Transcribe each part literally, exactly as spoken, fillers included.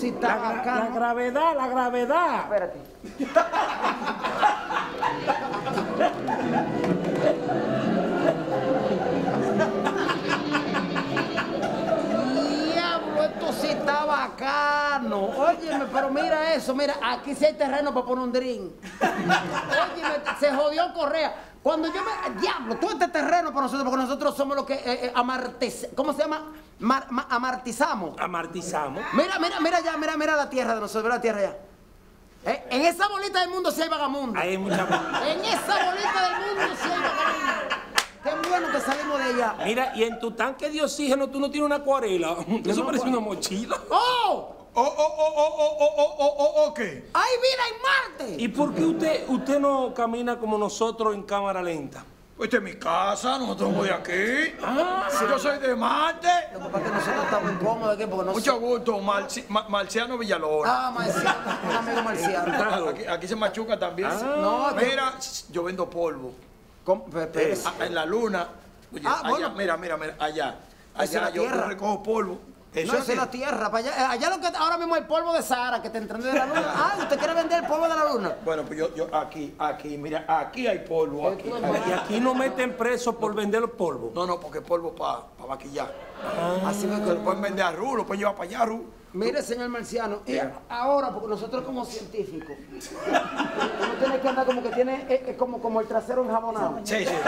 sí está La, gra- bacano. la gravedad, la gravedad. Espérate. Diablo, esto sí está bacano. Óyeme, pero mira eso, mira, aquí sí hay terreno para poner un drink. Óyeme, se jodió Correa. Cuando yo me... Diablo, todo este terreno para nosotros, porque nosotros somos los que eh, eh, amartiz- ¿cómo se llama? Mar- ma- amartizamos. Amartizamos. Mira, mira, mira ya, mira, mira la tierra de nosotros, mira la tierra ya. Eh, en esa bolita del mundo sí hay vagamundo. Ahí hay mucha... En esa bolita del mundo sí hay vagamundo. Qué bueno que salimos de ella. Mira, y en tu tanque de oxígeno tú no tienes una acuarela. Eso no, parece ¿cuál? una mochila. ¡Oh! ¿O, o, o, o, o, o, o, o, o qué? ¡Hay vida en Marte! ¿Y por qué usted, usted no camina como nosotros en cámara lenta? Pues esta es mi casa, nosotros somos de aquí. Ah, Yo soy de Marte. Lo que pasa es que nosotros estamos incómodos aquí porque no Mucho gusto, Marci- Ma- Marciano Villalona. Ah, Marciano, un amigo Marciano. Aquí, aquí se machuca también. No, que- Mira, yo vendo polvo. ¿Cómo? Pe- pe- Ah, en la luna. Oye, Ah, allá, bueno. mira, mira, mira, allá. Esa es la Allá yo, tierra. yo recojo polvo. Eso No, es esa es la tierra. Para allá, allá lo que ahora mismo hay polvo de Sahara que te entró de la luna. Ah, ¿usted quiere vender el polvo de la luna? Bueno, pues yo, yo aquí, aquí, mira, aquí hay polvo. Aquí, y aquí no meten presos por vender los polvos. No, no, porque polvo para pa maquillar. Así me Lo pueden vender a Ru, lo pueden llevar para allá, Ru. Mire, señor Marciano, y ahora, porque nosotros como científicos, uno tiene que andar como que tiene, eh, eh, como, como el trasero enjabonado. Sí, sí.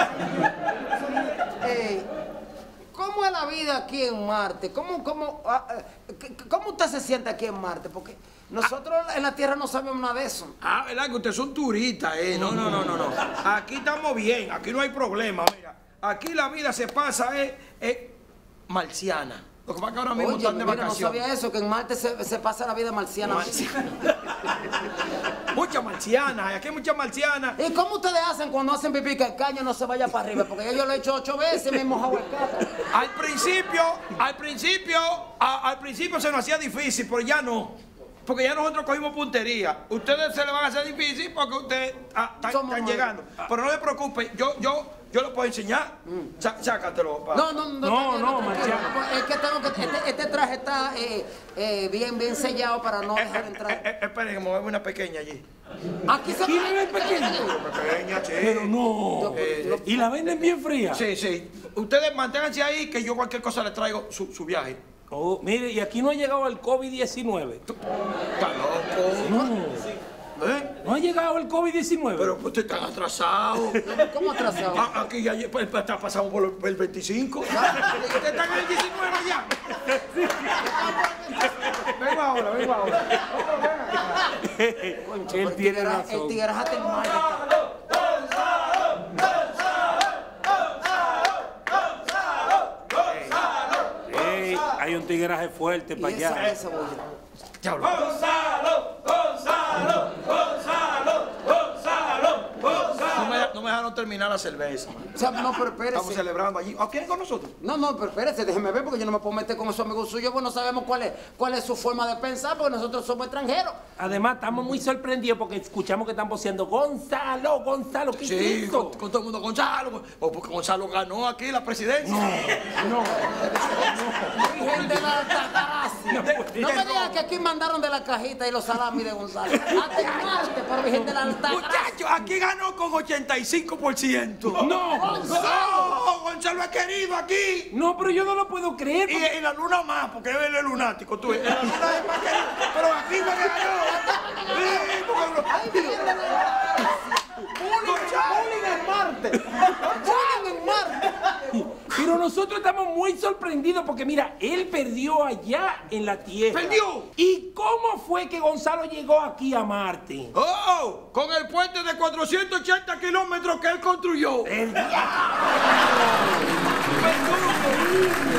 Eh, ¿Cómo es la vida aquí en Marte? ¿Cómo, cómo, ah, eh, c- ¿Cómo usted se siente aquí en Marte? Porque nosotros en la Tierra no sabemos nada de eso. Ah, ¿verdad? Que ustedes son turistas, eh. No, no, no, no, no. Aquí estamos bien, aquí no hay problema, mira. Aquí la vida se pasa, es, es marciana. Lo que pasa es que ahora mismo Oye, están de mira, no vacaciones. sabía eso, que en Marte se, se pasa la vida marciana. Muchas marcianas, aquí hay muchas marcianas. ¿Y cómo ustedes hacen cuando hacen pipí que el caño no se vaya para arriba? Porque ya yo lo he hecho ocho veces y me he mojado el caco. Al principio, al principio, a- al principio se nos hacía difícil, pero ya no. Porque ya nosotros cogimos puntería. Ustedes se le van a hacer difícil porque ustedes ah, están, Somos están mal. llegando. Pero no se preocupen, yo, yo, yo lo puedo enseñar. Sá- Sácatelo. pa. No, no, no. No, tranquilo, no, tranquilo. Marciano. Es que tengo que. Este, este traje está eh, eh, bien, bien sellado para no Eh, dejar eh, entrar. eh, eh, esperen, que movemos una pequeña allí. Aquí se ¿Quién es el pequeño? Pequeña, sí. Pero no. Eh, ¿Y la venden bien fría? Sí, sí. Ustedes manténganse ahí que yo cualquier cosa les traigo su, su viaje. Oh, mire, y aquí no ha llegado el COVID diecinueve. Está loco. No, ¿Eh? no ha llegado el COVID diecinueve. Pero pues ustedes están atrasados. ¿Cómo atrasado? Ah, aquí ya pues, pues, está pasando por el, por el veinticinco. ¿Ustedes están en el diecinueve ya? Vengo ahora, vengo ahora. Concho, Él el tiene tigre- razón. El tigueraje del mar está- Ey, hay un tigueraje fuerte para Y esa, allá. esa boya. Diablo. No me, no me dejaron terminar la cerveza, man. O sea, no, pero Estamos espérese. celebrando allí. ¿Ah, quieren con nosotros? No, no, pero espérese, déjeme ver porque yo no me puedo meter con esos amigos suyos porque no sabemos cuál es, cuál es su forma de pensar porque nosotros somos extranjeros. Además, estamos muy sorprendidos porque escuchamos que están voceando Gonzalo, Gonzalo, ¿qué es Sí, esto? con, con todo el mundo Gonzalo. O porque Gonzalo ganó aquí la presidencia. No, Virgen de la Altagracia. No, No me digas que aquí mandaron de la cajita y los salamis de Gonzalo. Atenarte por Virgen de la Altagracia. Muchachos, aquí ganó con ochenta y cinco por ciento. no, ¡No! Gonzalo es querido aquí. no, pero yo no lo puedo creer. Y en la luna más, porque él es lunático, tú. En la luna es más querido. Pero aquí fue que ganó. Sí, porque- Ay, Virgen de la Altagracia. Bullying en Marte. Bullying en Marte. Pero nosotros estamos muy sorprendidos porque mira, él perdió allá en la Tierra. ¿Perdió? ¿Y cómo fue que Gonzalo llegó aquí a Marte? ¡Oh! Con el puente de cuatrocientos ochenta kilómetros que él construyó. El diablo. Pero ¿cómo que